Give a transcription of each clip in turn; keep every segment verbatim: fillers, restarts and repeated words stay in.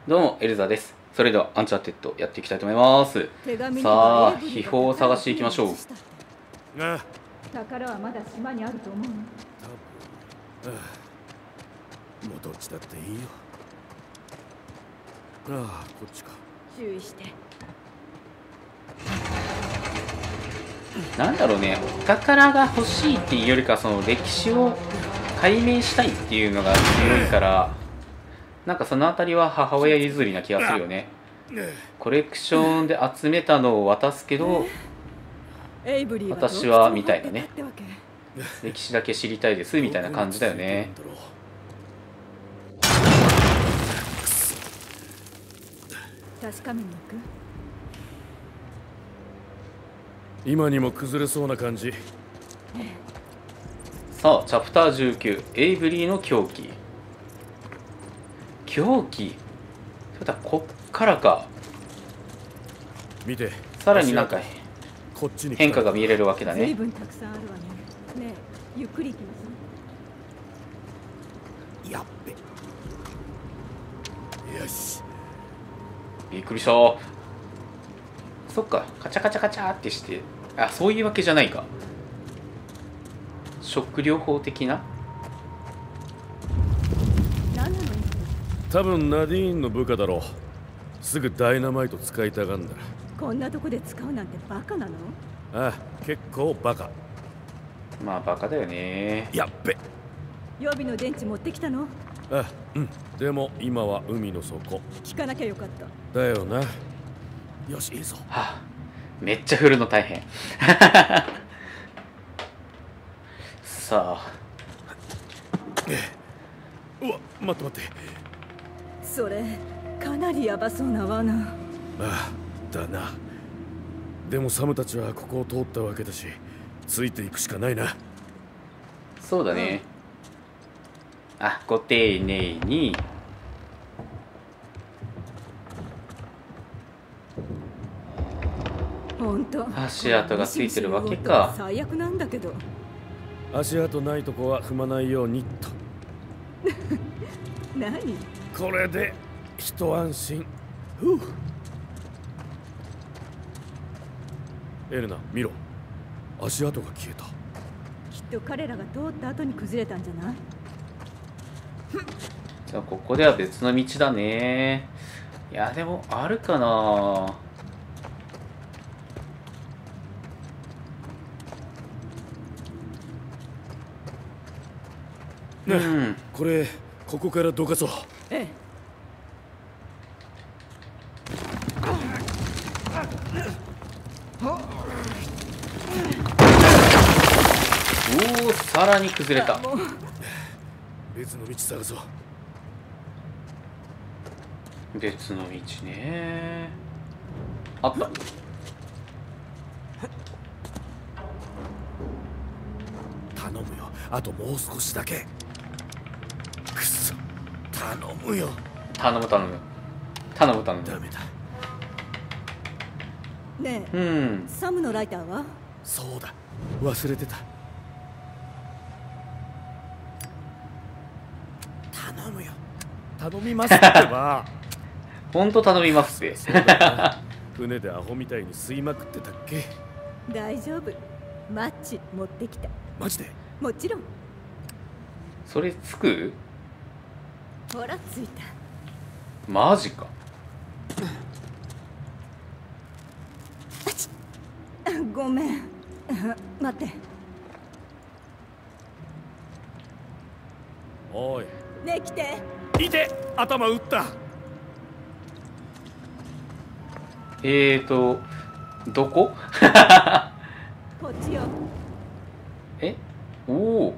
どうもエルザです。それではアンチャーテッドやっていきたいと思います。さあ、秘宝を探していきましょう。 ああ、 宝はまだ島にあると思うの。 多分、ああ、もうどっちだっていいよ。ああ、こっちか。 注意して。 なんだろうね、お宝が欲しいっていうよりか、その歴史を解明したいっていうのが強いから、なんかそのあたりは母親譲りな気がするよね。コレクションで集めたのを渡すけど、私はみたいなね、歴史だけ知りたいですみたいな感じだよね。 確かめに行く。 今にも崩れそうな感じ。 さあ、チャプターじゅうきゅう、エイブリーの狂気。狂気ってことはこっからか。 見て、 さらになんかこっちに変化が見れるわけだね。 随分たくさんあるわね。ねえ、ゆっくり行きます。 やっべ。よし。 びっくりした。そっか、カチャカチャカチャってして、あ、そういうわけじゃないか。食療法的な。 何なの？ 多分ナディーンの部下だろう。すぐダイナマイト使いたがんだ。 こんなとこで使うなんてバカなの？ ああ、結構バカ。 まあバカだよね。 やっべ。 予備の電池持ってきたの？ あ、うん。でも今は海の底。 聞かなきゃよかった。 だよな。よし、いいぞ。 はあ、めっちゃ振るの大変。さあ。 うわ、待って待って。 それかなりヤバそうな罠。 ああ、だな。でもサムたちはここを通ったわけだし、ついていくしかないな。 そうだね。あ、ご丁寧に。 本当。 足跡がついてるわけか。 最悪なんだけど。 足跡ないとこは踏まないようにと。 何？ これで一安心。ふう。エレナ、見ろ。足跡が消えた。 きっと彼らが通った後に崩れたんじゃない？ じゃあここでは別の道だね。いやでもあるかな。うん、 これここからどかそう。 ええ。 おお、さらに崩れた。 別の道探そう。 別の道ね。あった。 頼むよ、あともう少しだけ。くそ、頼むよ。 頼む頼む頼む頼む。 ダメだ。 ねえ、 うん、 サムのライターは？ そうだ、忘れてた。頼むよ、頼みますってば。 ほんと頼みますって。 船でアホみたいに吸いまくってたっけ。 大丈夫、マッチ持ってきた。 マジで？ もちろん。 それつく？ ほらついた。 マジか。 ごめん。待って。 おい。 ねえ来て。 いて、頭打った。 えーとどこ？ こっちよ。 え、おお。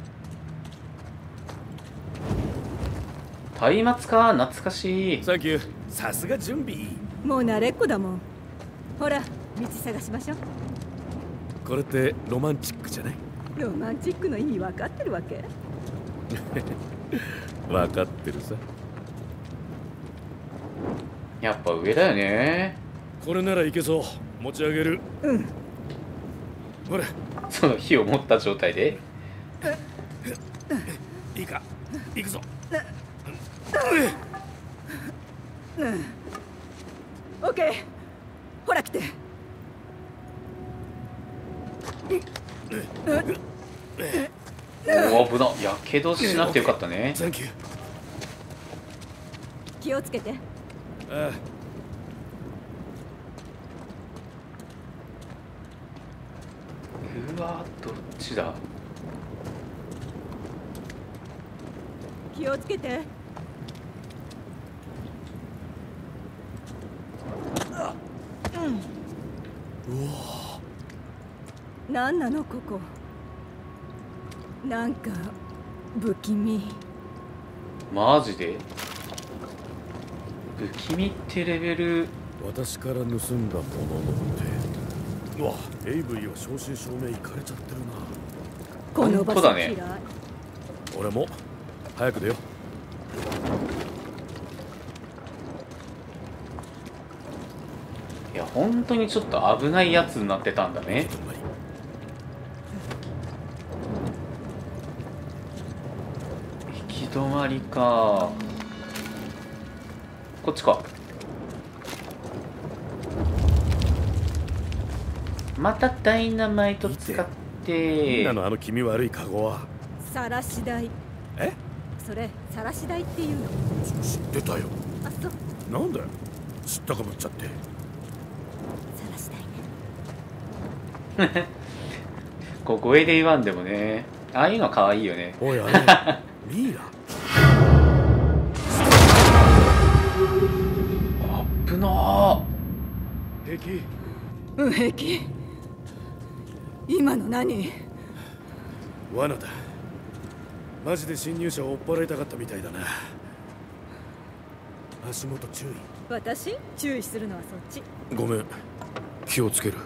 松明か、懐かしい。 サンキュー。さすが準備。 もう慣れっこだもん。ほら、道探しましょう。 これってロマンチックじゃない？ ロマンチックの意味分かってるわけ？ 分かってるさ。 やっぱ上だよね。 これならいけそう。持ち上げる。 うん。 ほら、 その火を持った状態で。 いいか、行くぞ。 うんオッケーほら来ておお危なやけどしなくてよかったね。 サンキュー。 気をつけて。 ああうわどっちだ。 気をつけて。 うわ何なのここ。なんか不気味。 マジで不気味ってレベル。 私から盗んだもののってうわエイブリーは正真正銘いかれちゃってるな。 この場所嫌い、 本当だね。 俺も早く出よいや本当にちょっと危ないやつになってたんだう。 ね。行き止まりか。こっちか。またダイナマイト使っみてんなのあの気味悪いカゴは。 晒し台。 えそれ晒し台っていうの。 知ってたよ。 あ、そうなんだよ知ったかぶっちゃって。 晒し台ね。 こう声で言わんでもね。ああいうの可愛いよね。 おいあれミイラ。 あっぶなー。 平気。 うん平気。今の何。 罠だ。マジで侵入者を追っ払いたかったみたいだな。足元注意。 私注意するのはそっち。 ごめん気をつける。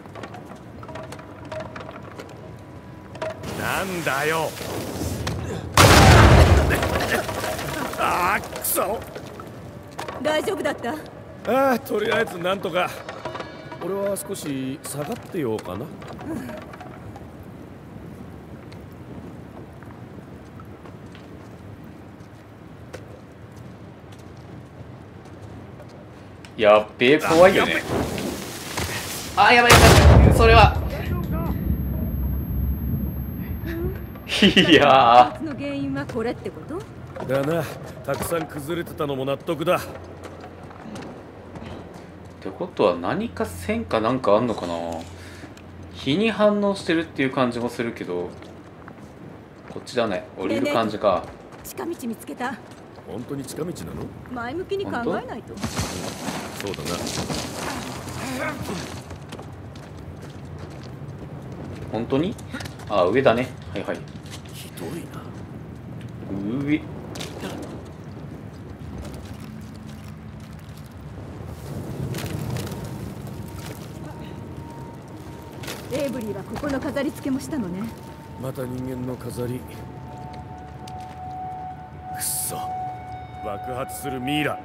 なんだよああくそ。 大丈夫だった。 ああとりあえずなんとか。俺は少し下がってようかな。 やっべえ怖いよね。あやばいやばいそれは。いや爆発の原因はこれってこと。 だな。たくさん崩れてたのも納得だ。 ってことは何か線かなんかあんのかな。火に反応してるっていう感じもするけど、こっちだね。降りる感じか。 近道見つけた。 本当に近道なの？ 前向きに考えないと。 そうだな。 本当に？あ上だね。はいはい。 ひどいな。 上。 エイブリーはここの飾り付けもしたのね。 また人間の飾り。くっそ爆発するミイラ。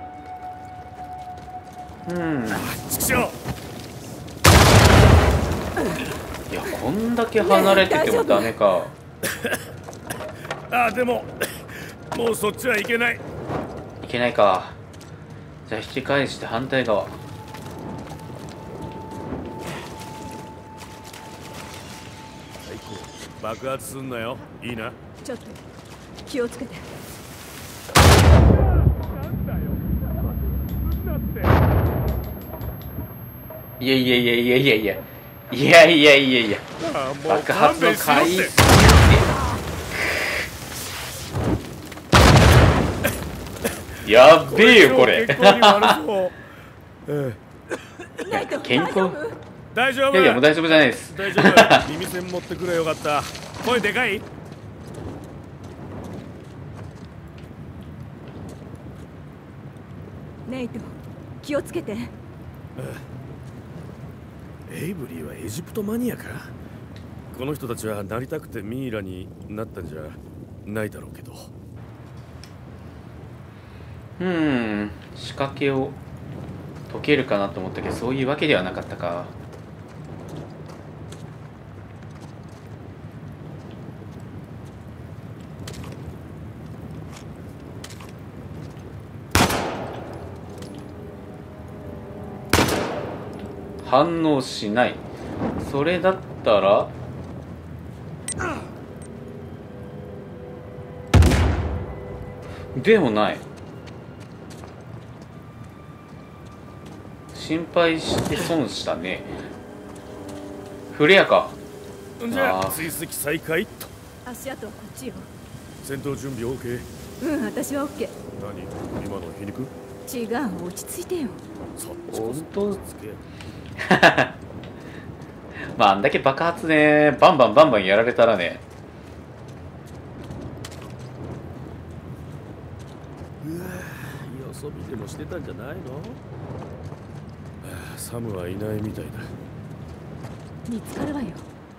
うん。 ちくしょいやこんだけ離れててもダメか。 あでももうそっちはいけない。 いけないか。じゃあ引き返して反対側。 爆発すんなよ。いいな。 ちょっと気をつけて。 いやいやいやいやいやいやいやいやいやいや爆発の回数やっべえよこれ。健康大丈夫。 いやいやもう大丈夫じゃないです。 大丈夫。耳栓持ってくれよかった。声でかい？ ネイト気をつけて。 エイブリーはエジプトマニアか。この人たちはなりたくてミイラになったんじゃないだろうけど。 うーん仕掛けを解けるかなと思ったけどそういうわけではなかったか。 反応しない。それだったらでもない。心配して損したね。フレアか。 じゃああー追跡再開と。 足跡はこっちよ。 戦闘準備 OK。 うん私はオッケ何今の皮肉？ ー。違う、落ち着いてよ。 そっちこ本当そつけ。 まああんだけ爆発ねバンバンバンバンやられたらね。 うわよそ見でもしてたんじゃないの？ああサムはいないみたいだ。 見つかるわよ。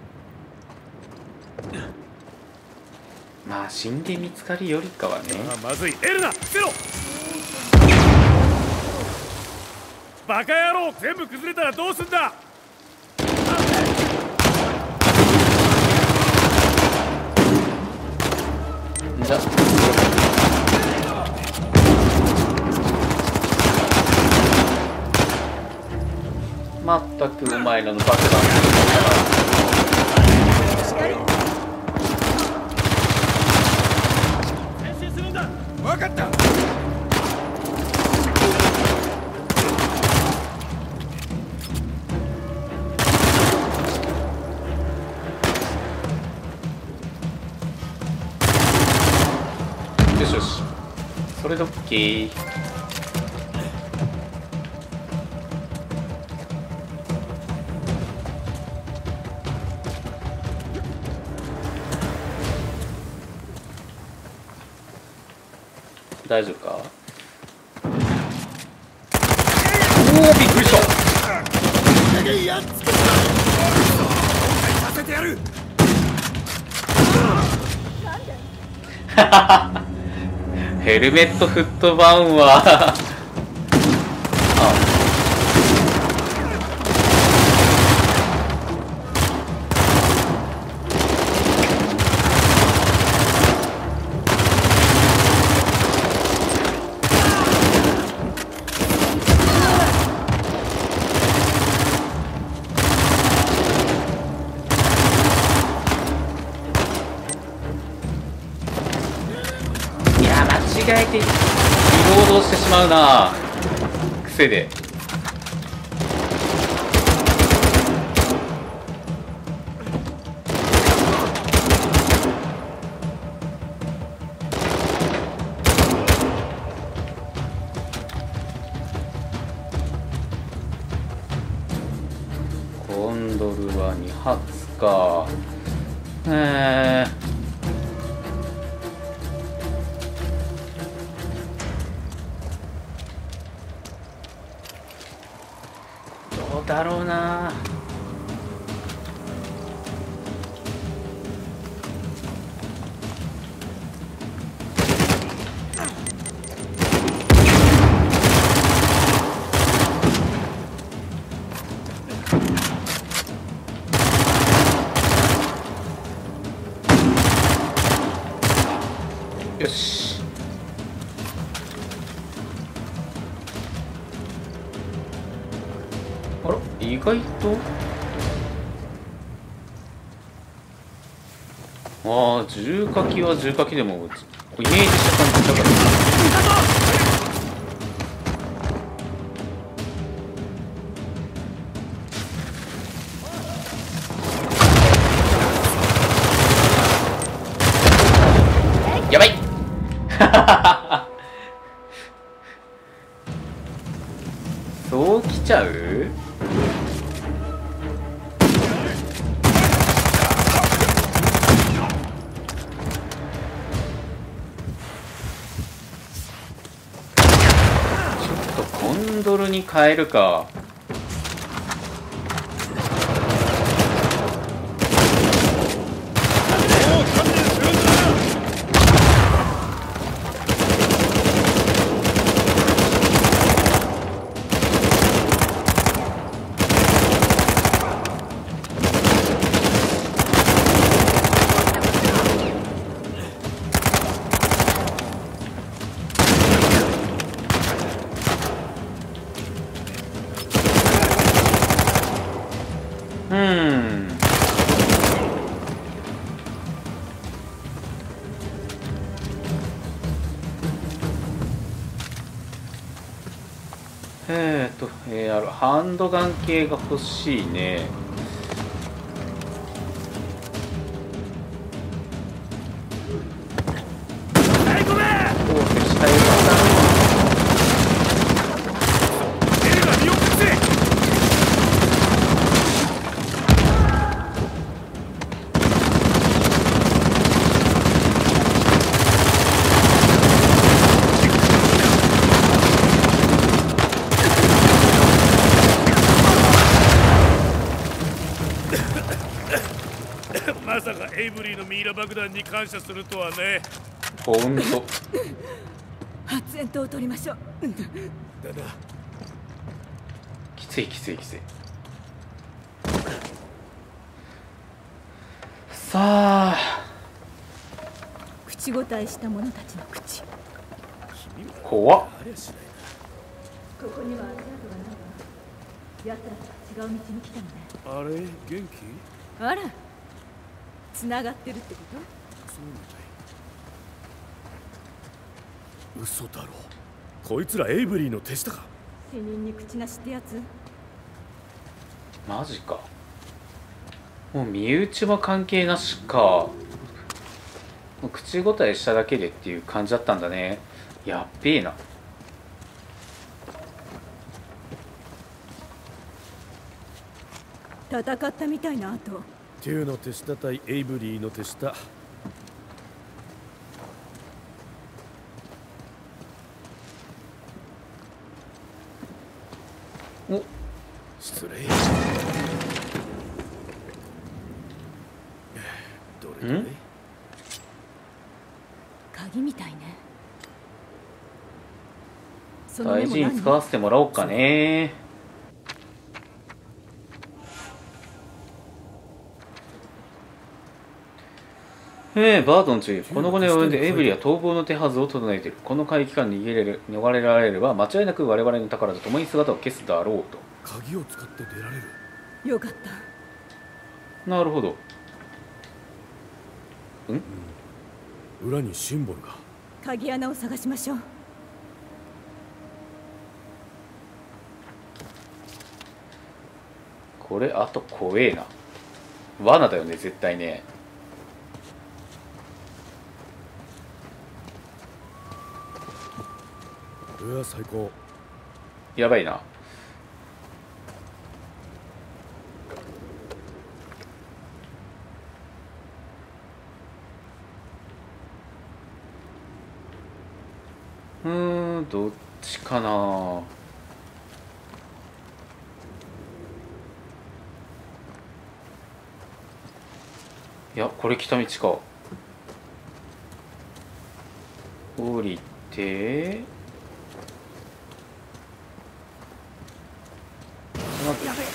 まあ死んで見つかるよりかはね。 あまずい。エルナ捨てろ。バカ野郎全部崩れたらどうすんだ。 じゃまったくお前らの爆弾前進するんだ。分かった。 よしよし、それで OK。大丈夫か。おおびっくりした。 やっつけた。させてやる。 ヘルメットフットバーンは間違えてリロードしてしまうな、癖で。コンドルはに発か。へえ。どうだろうな。よし。あら、意外とああ、重火器は重火器でもイメージした感じだから。やばいそう来ちゃう。ちょっとコンドルに変えるか。 えーっと、えー、あるハンドガン系が欲しいね。 はいごめん。 どうせしたいパエルが身を隠せ。まさかエイブリーのミイラ爆弾に感謝するとはね。 ターン。ほんと。 発煙筒を取りましょう。 だな。 きついきついきつい。さあ、 口答えした者たちの口。 怖っ。 ありゃしないここには足跡がないわ。奴らとは違う道に来たのね。 な。あれ元気？ あら、繋がってるってこと？ そうみたい。嘘だろ。こいつらエイブリーの手下か。 死人に口なしってやつ？ マジか。もう身内も関係なしか。もう口答えしただけでっていう感じだったんだね。やっべえな。 戦ったみたいな後。 テューの手下対エイブリーの手下。 お、 失礼。どれどれ？ ん？ 鍵みたいね。そのメ大モ何？ 事に使わせてもらおうかね。えー、バートン注意。この後に及んでエイブリーは逃亡の手はずを整えている。この海域から逃げれる逃れられれば間違いなく我々の宝と共に姿を消すだろうと。 鍵を使って出られる。 よかった。 なるほど。 裏にシンボルが。 鍵穴を探しましょう。 これあと怖えな。罠だよね絶対ね。 うわ最高。 やばいな。うーん、どっちかな。いや、これ来た道か。降りてやべ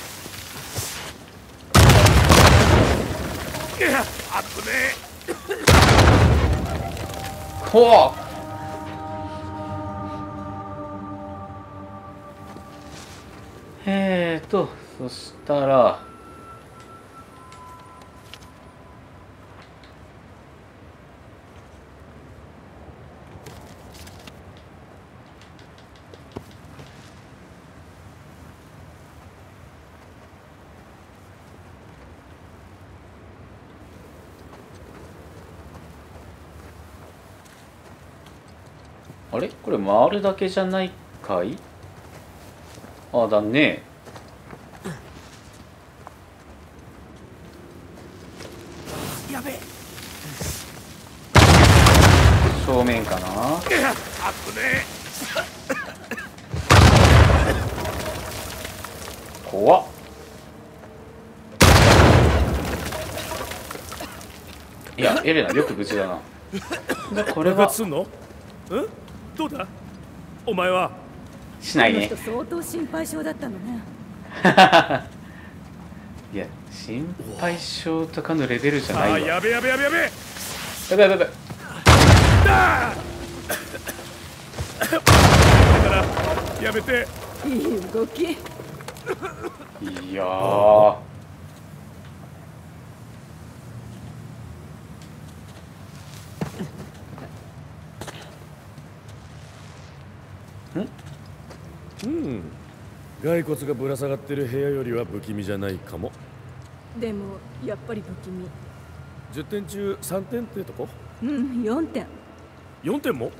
え。 いや、あっぶね怖っ。えーとそしたらあれこれ回るだけじゃないかい？あだね。 え。やべえ。 正面かな。 いや、あっぶね怖っ。いやエレナよく無事だな。でこれえ。爆は発すんの？ん？どうだ？お前は。 しないねこの人。相当心配性だったのね。 いや心配性とかのレベルじゃああ、 ないわ。 やべやべやべやべ。 やばいやばいやばい。 だだからやめて。 いい動き。 いやーうん。 骸骨がぶら下がってる部屋よりは不気味じゃないかも。 でもやっぱり不気味。 じゅってん中さんてんってとこ？ うん、よんてん。 よんてんも？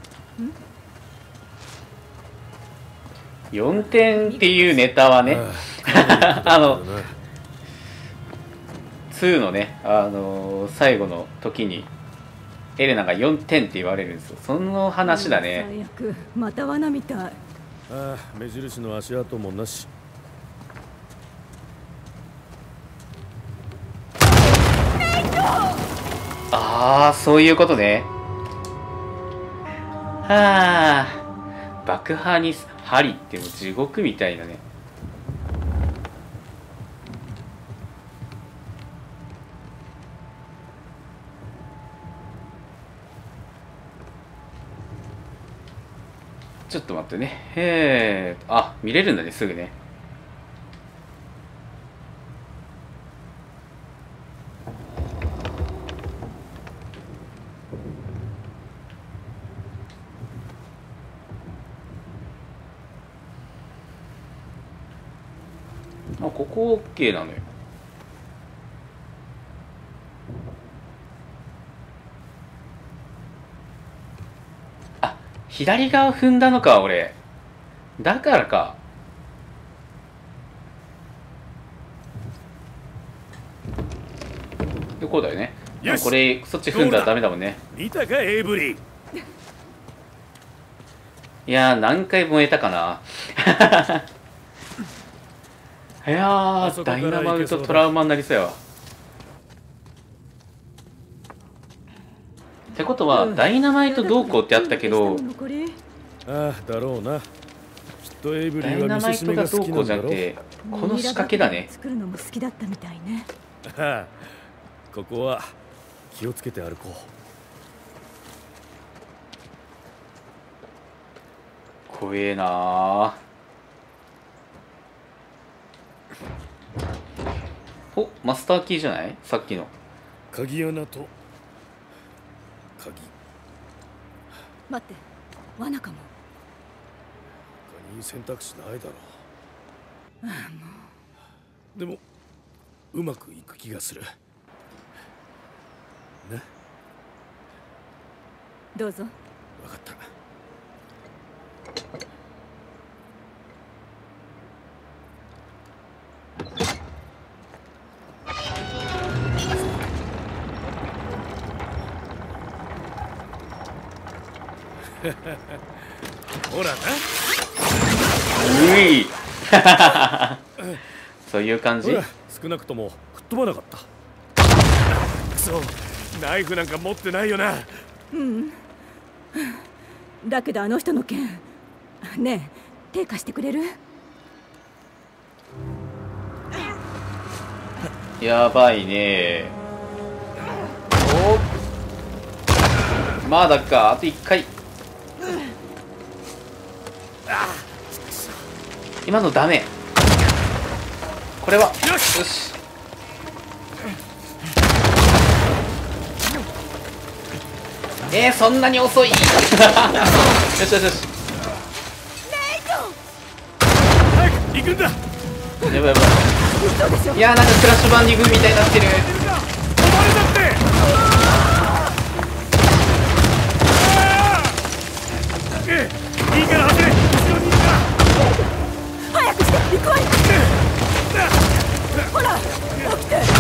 よんてんっていうネタはね、 ああのにのね、あのー最後の時にエレナがよんてんって言われるんですよ。その話だね。 最悪、また罠みたい。 ああ、目印の足跡もなし。 ああ、そういうことね。はあ、爆破に針ってもう地獄みたいなね。ちょっと待ってね。へえ、あ、見れるんだね、すぐね。あ、ここ OK なのよ。あ、左側踏んだのか、俺。だからか。でこうだよね。 よしこれそっち踏んだらダメだもんね。 見たかエイブリー。 いやー、何回燃えたかな。いやー、 あそこからダイナマウト行けそうだトラウマになりそうやわ。ってことは、 うんダイナマイトどうこうってあったけど、 残りああ、だろうな。きっとエイブリダイーはナマイトが見せしめがどうこうんじゃ好きなだろう。 なくて、この仕掛けだね。 作るのも好きだったみたいね。 ああ、ここは気をつけて歩こう。 怖えなー。お、マスターキーじゃない？さっきの。 鍵穴と鍵。 待って、罠かも。 他に選択肢ないだろう。でもうまくいく気がする。ね、 どうぞ。 分かった。ほらな。 ういそういう感じ。 ほら、少なくとも吹っ飛ばなかった。くそ、ナイフなんか持ってないよな。 うんだけどあの人の件ねえ手貸してくれる？ やばいね。おまだか、あといっかい。今のダメ。これはよし。えー、そんなに遅い。よしよしよし。 早く行くんだ。 やばいやばい。いやー、なんかクラッシュバンディングみたいになってる。 止まれだって。ええ、いいから走れ。後ろにいるから。 早くして行くわよ。ほら起きて。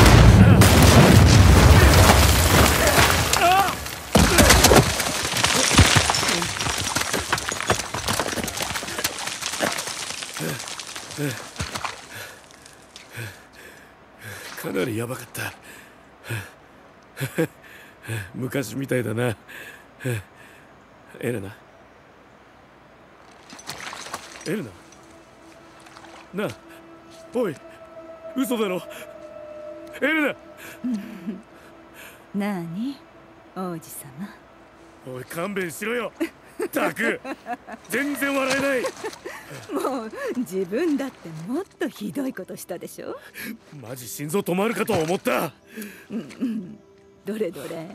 かなりやばかった。昔みたいだな。エレナエレナなあ、おい、嘘だろエレナ。 なあに王子様。 おい、勘弁しろよ。たく全然笑えない。 もう自分だってもっとひどいことしたでしょ。 マジ心臓止まるかと思った。 どれどれ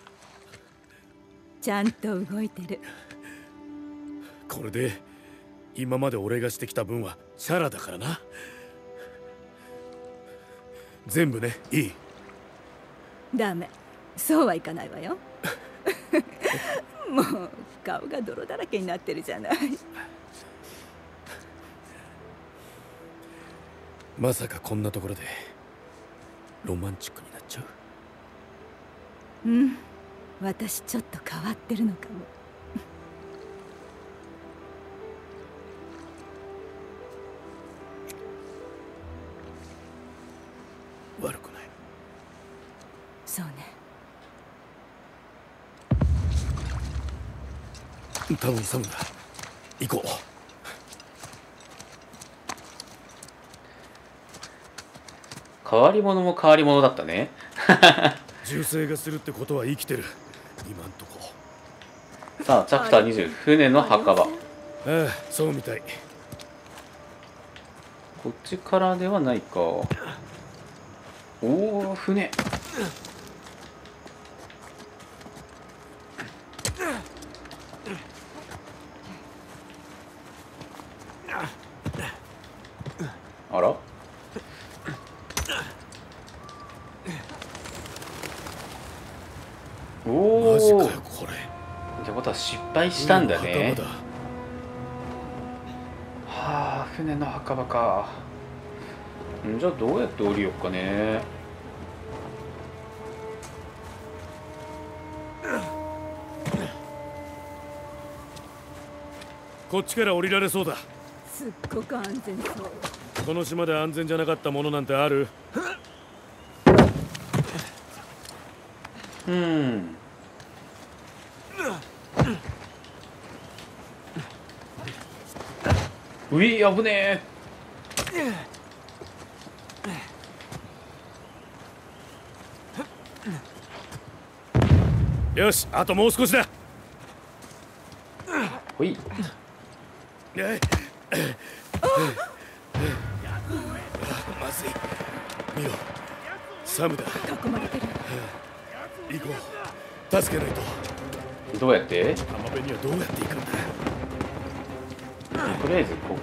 ちゃんと動いてる。 これで今まで俺がしてきた分はチャラだからな。全部ね。いい？ ダメ、そうはいかないわよ。もう顔が泥だらけになってるじゃない。 まさかこんなところでロマンチックになっちゃう？ うん、私ちょっと変わってるのかも。 悪くない。 そうね。 多分サムだ。行こう。 変わり者も変わり者だったね。 銃声がするってことは生きてる。今んとこ。 さあチャプターにじゅう、船の墓場。 ああ、そうみたい。 こっちからではないか。おお、船。あら、おマジかお。 よこれ。 ってことは失敗したんだね。 うん、墓場だ。 はあ、船の墓場か。んじゃあどうやって降りよっかね。 こっちから降りられそうだ。 すっごく安全そう。 この島で安全じゃなかったものなんてある？ うん。うい、危ねえ。よし、あともう少しだ。 ほい。 えまずい。見ろ、サムだ。 囲まれてる。 行こう。助けないと。 どうやって？ 浜辺にはどうやって行くんだ。 とりあえずこ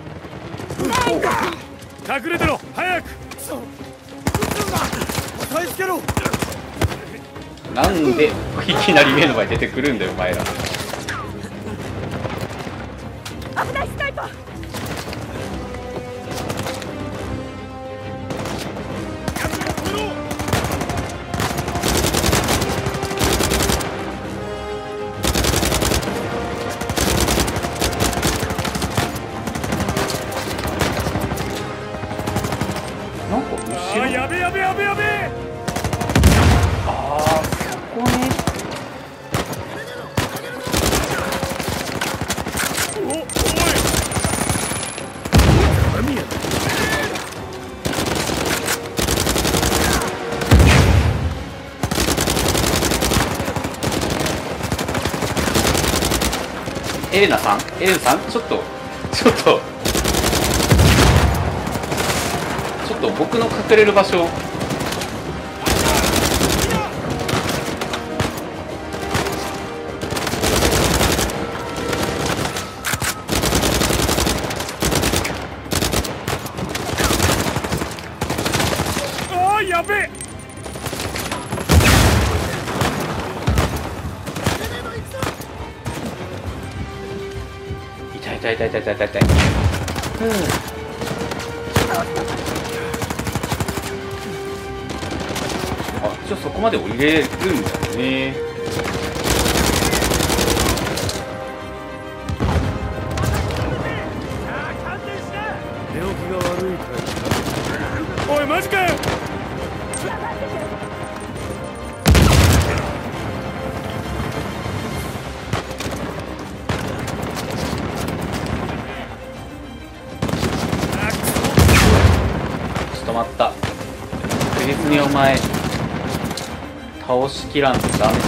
う。隠れてろ、早く。そう。押さえつけろ。 う。なんでいきなり目の前に出てくるんだよお前ら。 危ない、スナイパー。 なんか後あろ。 ー、やべやべやべやべ。 ああ、そこね。 お、おい。何や。 エレナさん、エレナさん、ちょっとちょっとちょっと僕の隠れる場所。 あー、やべえ。 痛い痛い痛い痛い痛い痛い痛い。あ、一応そこまで降りれるんだね。 寝起きが悪いから。おい、マジかよ。 ちょっと待った。確実にお前倒しきらんとダメだ。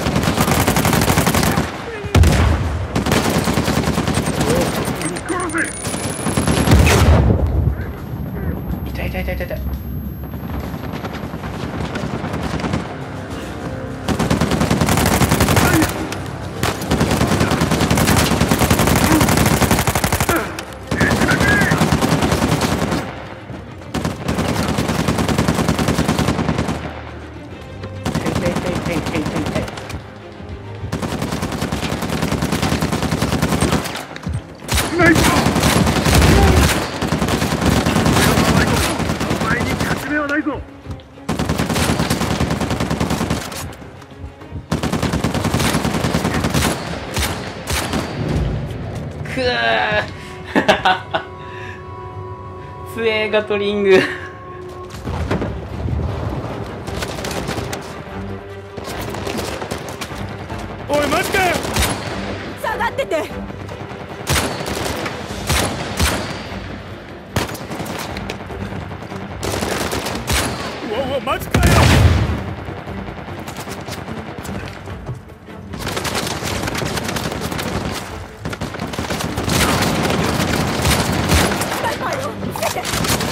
痛い痛い痛い痛い痛い。 強えガトリング。 おいマジかよ。 下がってて。 うわうわマジかよ。 スナイパーよ。見せて。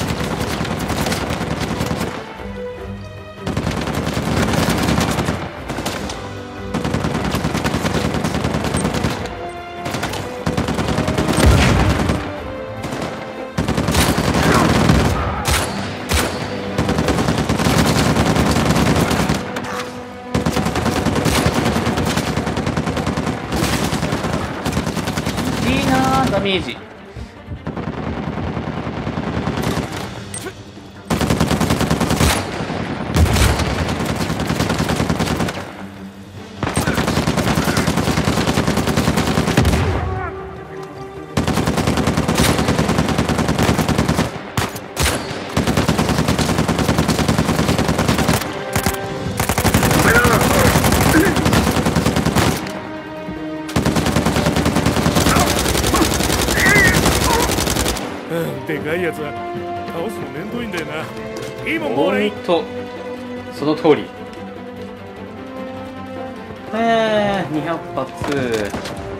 いいなーダメージ。 でかいやつは倒すの面倒いんだよな。いいもんもうね。 ほんとその通り。えー、にひゃく発。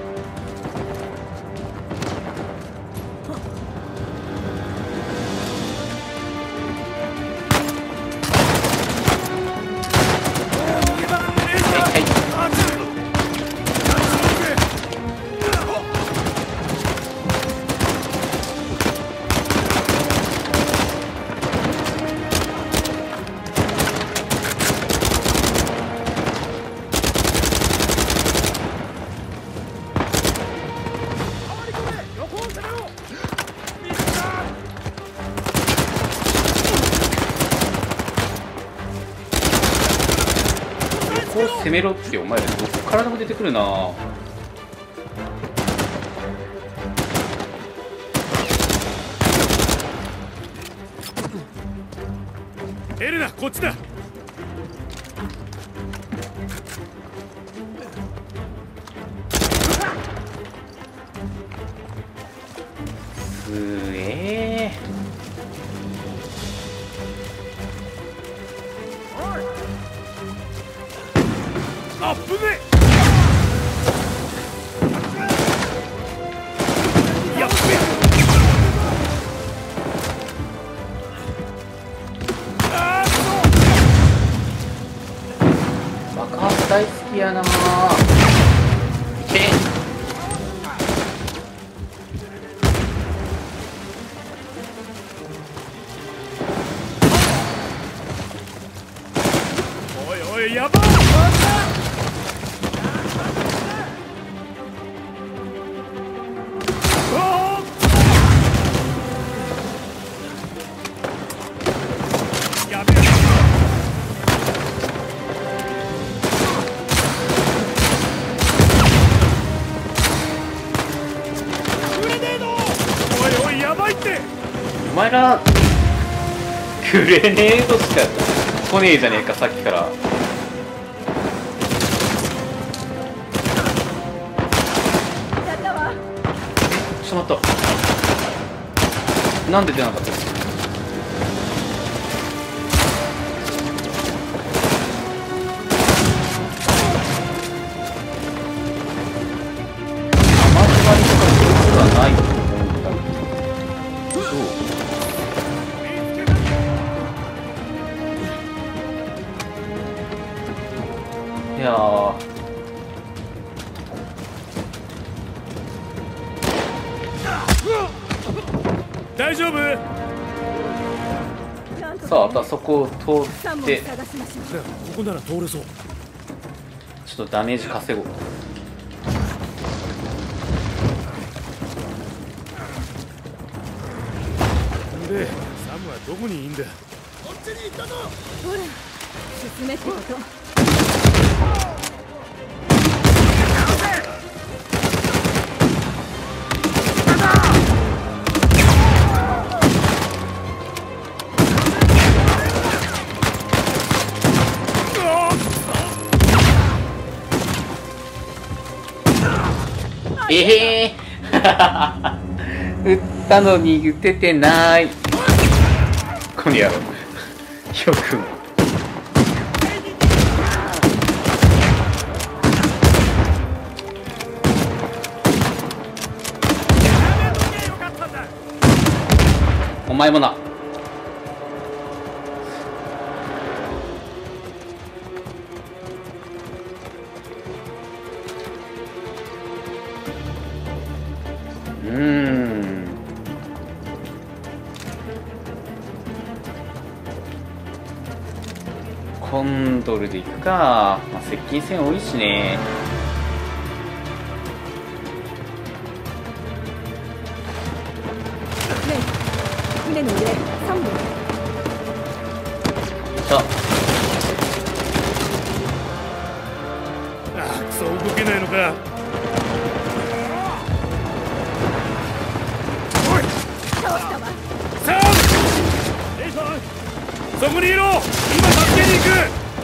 ここを攻めろってお前らどっからでも出てくるな。 エレナこっちだ。 すげえ。 あっぶねえ。やっべあー爆発大好きやなー。いけ。 おいおいやばい。 お前らグレネードしか来ねえじゃねえかさっきから。 やったわ。 ちょっと待った。なんで出なかったの。雨縛りとかそういうことはないと思うんだけど。いやー大丈夫。 さああとはそこを通って探しましょう。 ここなら通れそう。 ちょっとダメージ稼ごう。 でサムはどこにいいんだ。 こっちに行ったぞ。ほら進めってこと。 ええー、撃ったのに撃ててない。この野郎。よくも。お前もな。うーん。コンドルで行くか。まあ、接近戦多いしね。 船の上さんぼん。 さああ、クソ動けないのか。おい、 倒したわ。 さあ、レイさん、そこにいろ。今助けに行く。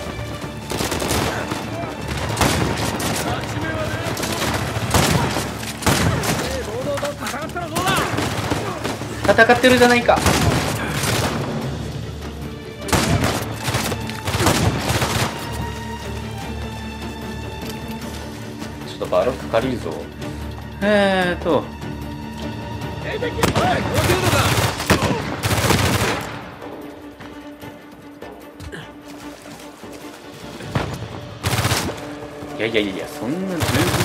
戦ってるじゃないか。ちょっとバロック借りるぞ。えーといやいやいやいや、そんな十分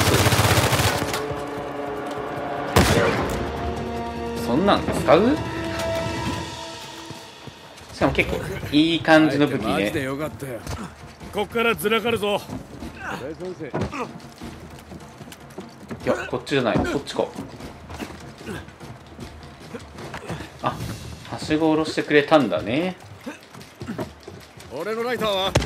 そんなん使う？しかも結構いい感じの武器ね。 こっからずらかるぞ。 いや、こっちじゃない、こっちか。あ、はしご下ろしてくれたんだね。 俺のライターは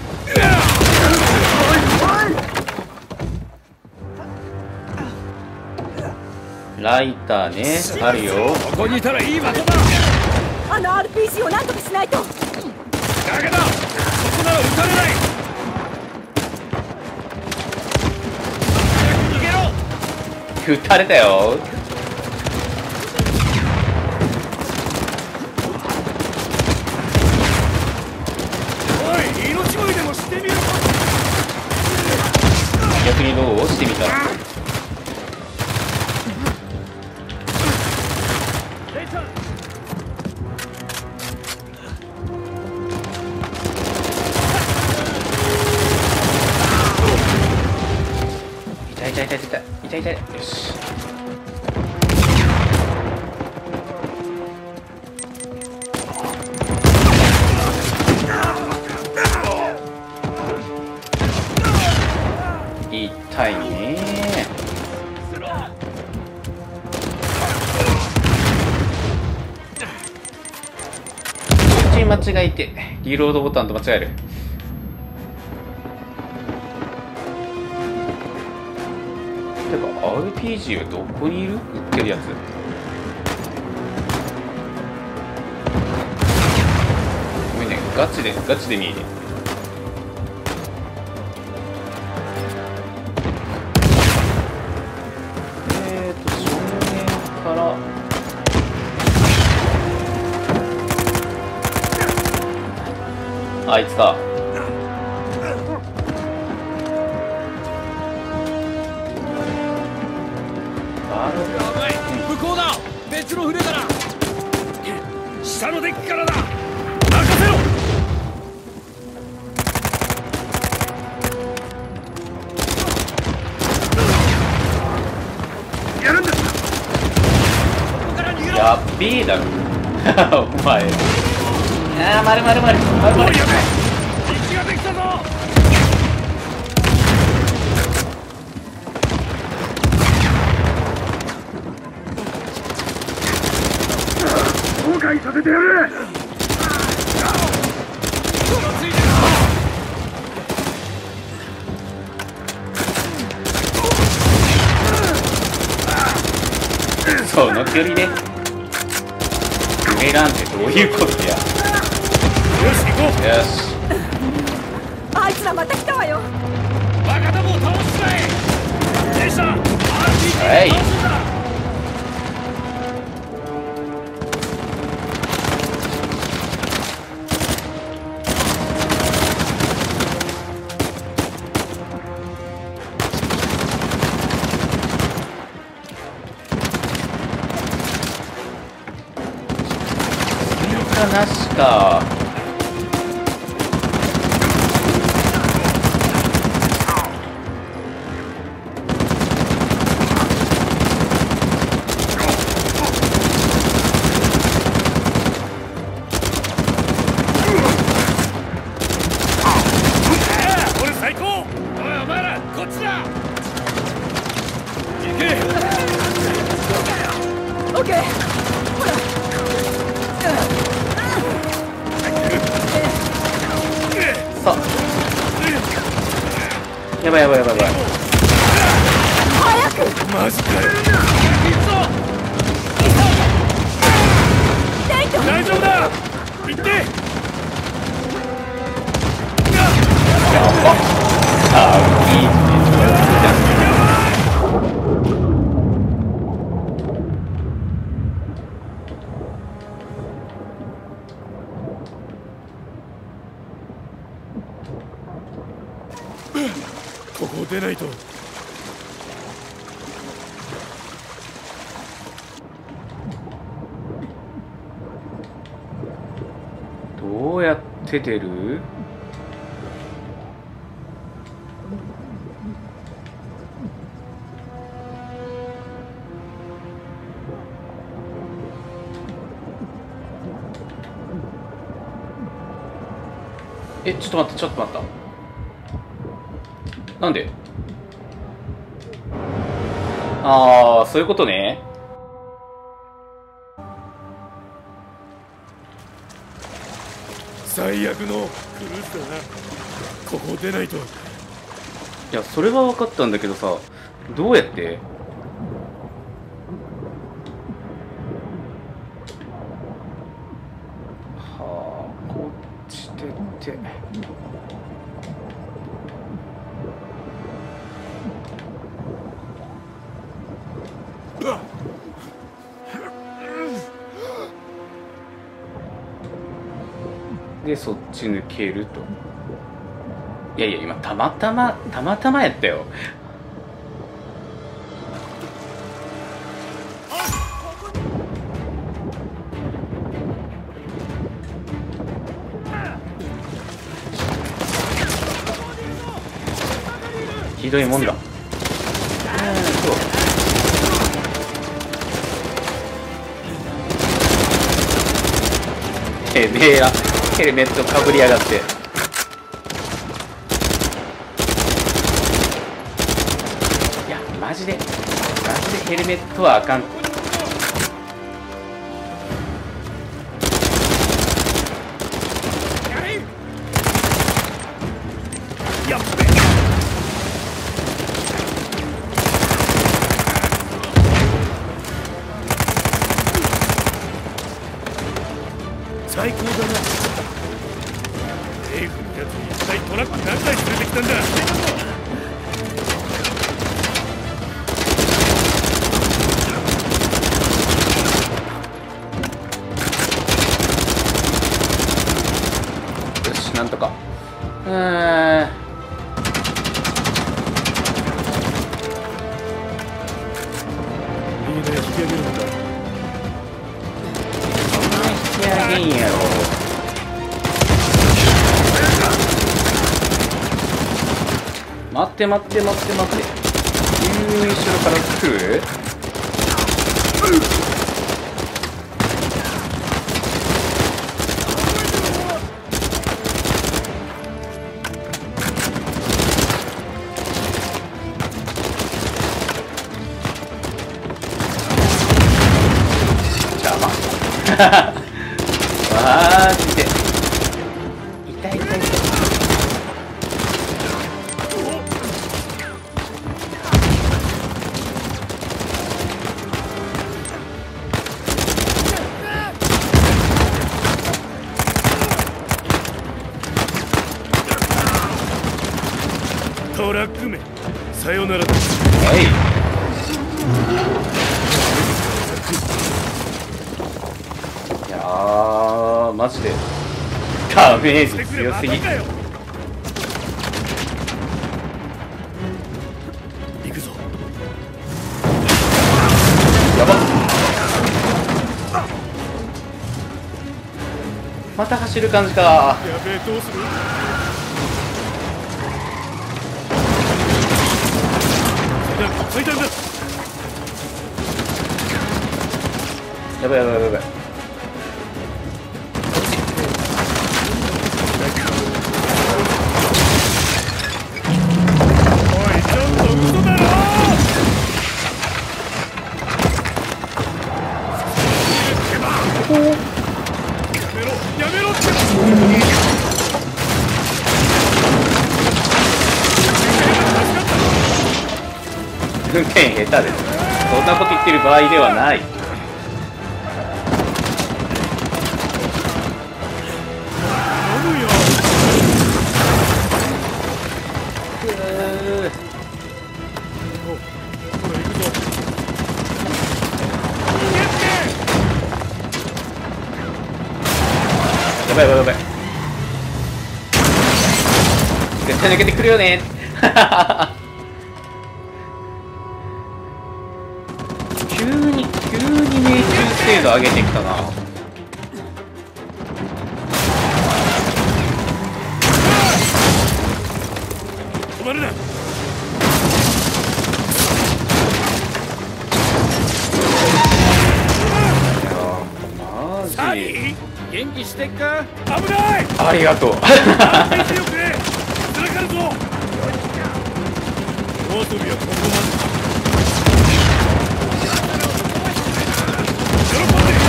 ライターね、あるよ。 ここにいたらいい的だ。 あの アールピージー を何とかしないと。 だけどそこなら撃たれない。逃げろ。 撃たれたよ。 おい、命乞いでもしてみろ。 逆にどうしてみた。痛い痛い痛い痛い痛い痛い。よし。痛いねー。間違えてリロードボタンと間違える。てか アールピージー はどこにいる？売ってるやつ。ごめんね、ガチでガチで見えねえ。えーと正面からあいつか。 向こうだ。別の船だな。下のデッキからだ。任せろ。やるんだ。 やっべえだろお前。ああ、まるまるまるまるまる。 息ができたぞ。後悔させてやる。 その距離で埋めらんってどういうことや。 よし行こう。 よし。 あいつらまた来たわよ。 バカどもを倒しちまえ。電車 アールピはい。なしか。 これ最高。おいお前らこっちだ。行け。 オッケー。ほら。 さあ、やばいやばいやばいやばい。 早く。 マジかよ。大丈夫だ。行って。 やばっ。ああ、いい。 ここを出ないと。 どうやって出る？え、ちょっと待ってちょっと待った。なんで？ああ、そういうことね。 最悪のクルーズだな。ここを出ないと。 いや、それは分かったんだけどさ、どうやって？はあ、こっち出て。でそっち抜けると。いやいや、今たまたまたまたまやったよ。ひどいもんだ。てめえやヘルメットかぶりやがって。いやマジでマジでヘルメットはあかん。 やっべ。最高だな。レイフのやつに一体トラック何台連れてきたんだ。 よし、なんとか。うーん。 いいね、引き上げるんだ。 引き上げんやろ。待って待って待って待って。急に後ろから来る？邪魔。マジで痛い痛い痛い。 トラックめ、さよならだ。 はい。 いやーマジでダメージ強すぎ。 行くぞ。 やばっ。また走る感じか。 やべえ、どうする。最短だ。 やばいやばいやばいやばい。 おい、ちょっと嘘だろ。やめろやめろって。 運転下手です。そんなこと言ってる場合ではない。 頼むよ。お、ほら行くぞ。 やばいやばいやばい。絶対抜けてくるよね。急に急に命中精度上げてきたな。 止まるな。 マジ元気してっか。危ない。 ありがとう。 安定してよくね。ずらかるぞ。お遊びはここまで。喜んで。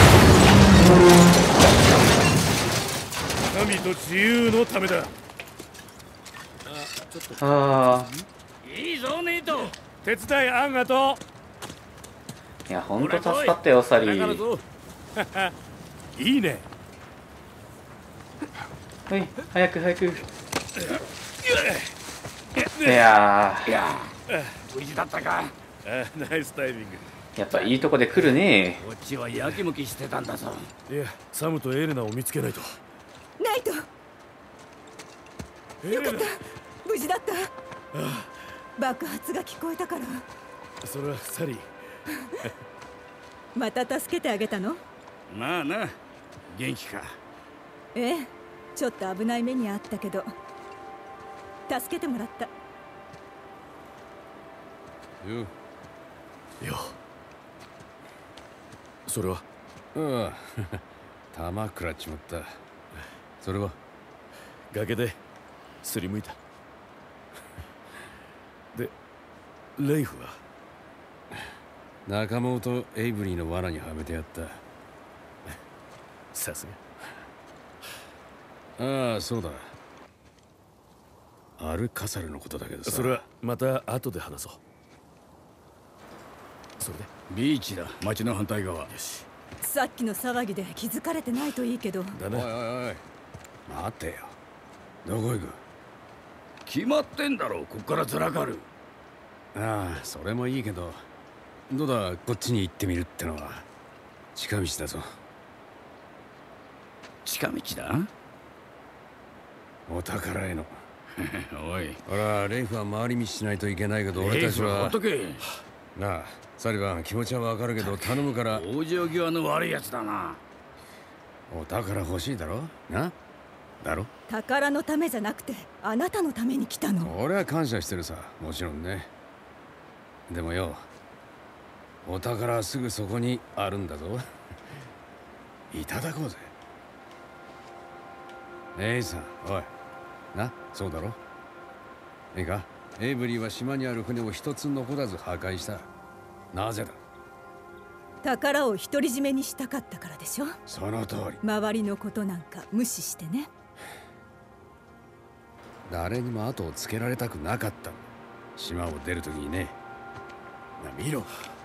神と自由のためだ。 あいいぞネイト。手伝いあんがとーいやほんと助かったよサリー。 いいね。 はい早く早く。いやーいや無事だったか。ナイスタイミング。 やっぱいいとこで来るね。 こっちはやきもきしてたんだぞ。いやサムとエレナを見つけないと。 ナイト、よかった、無事だった。爆発が聞こえたから。 それはサリー。 また助けてあげたの？ まあな、元気か。 ええ、ちょっと危ない目にあったけど助けてもらった。 よよそれは。ああ弾食らっちまった。それは崖ですりむいた。でレイフは仲間とエイブリーの罠にはめてやった。さすが。ああそうだ、アルカサルのことだけどさ。それはまた後で話そう。それでビーチだ、町の反対側。よし。 さっきの騒ぎで気づかれてないといいけど。 だな。おいおいおい待てよ、どこ行く。決まってんだろ、こっからずらかる。ああそれもいいけど、どうだこっちに行ってみるってのは。近道だぞ。近道だ。お宝への。おいほらレイフは回り道しないといけないけど、俺たちは。ほっとけ。なあサリバン、気持ちはわかるけど頼むから。往生際の悪いやつだな。お宝欲しいだろな。だろ。 宝のためじゃなくてあなたのために来たの。 俺は感謝してるさ、もちろんね。でもよ、お宝はすぐそこにあるんだぞ。いただこうぜ。姉さん、おいな、そうだろ。いいか、エイブリーは島にある船を一つ残らず破壊した。なぜだ。 宝を独り占めにしたかったからでしょ。 その通り。 周りのことなんか無視してね。 誰にも後をつけられたくなかった。島を出るときにね。な、見ろ。ほ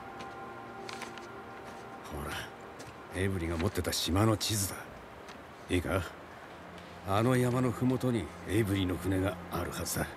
ら、エイブリーが持ってた島の地図だ。いいか、あの山のふもとにエイブリーの船があるはずだ。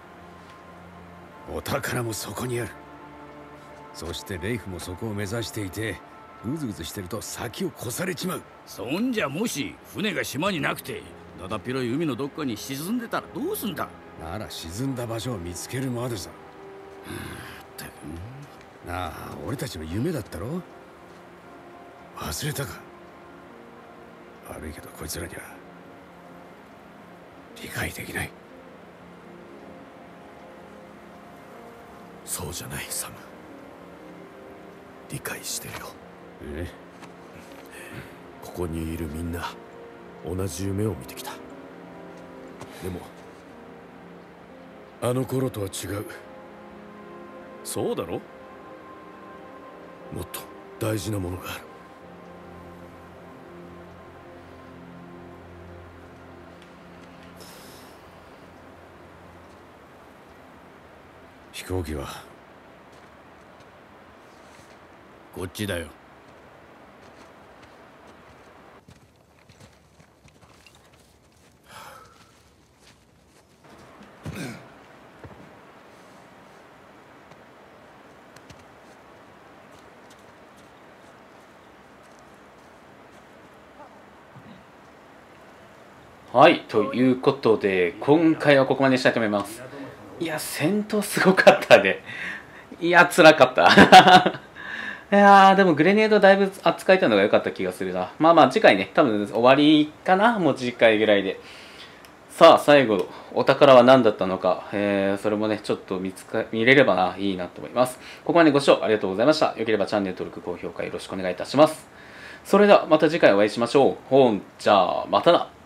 お宝もそこにある。そしてレイフもそこを目指していて、 ぐずぐずしてると先を越されちまう。 そんじゃもし船が島になくてだだっ広い海のどっかに沈んでたらどうすんだ。 なら沈んだ場所を見つけるまでさ。 ったくなあ、俺たちの夢だったろ。忘れたか。悪いけどこいつらには理解できない。 そうじゃないサム、理解してるよ。 え？ ここにいるみんな同じ夢を見てきた。でもあの頃とは違う。そうだろ。もっと大事なものがある。 飛行機はこっちだよ。 はい、ということで今回はここまでにしたいと思います。いや、戦闘すごかったで。いや、辛かった。いやー、でもグレネードだいぶ扱えたのが良かった気がするな。まあまあ次回ね、多分終わりかな、もう次回ぐらいで。さあ、最後、お宝は何だったのか、えー、それもね、ちょっと見つか見れればな、いいなと思います。ここまでご視聴ありがとうございました。よければチャンネル登録、高評価よろしくお願いいたします。それではまた次回お会いしましょう。ほんじゃあ、またな。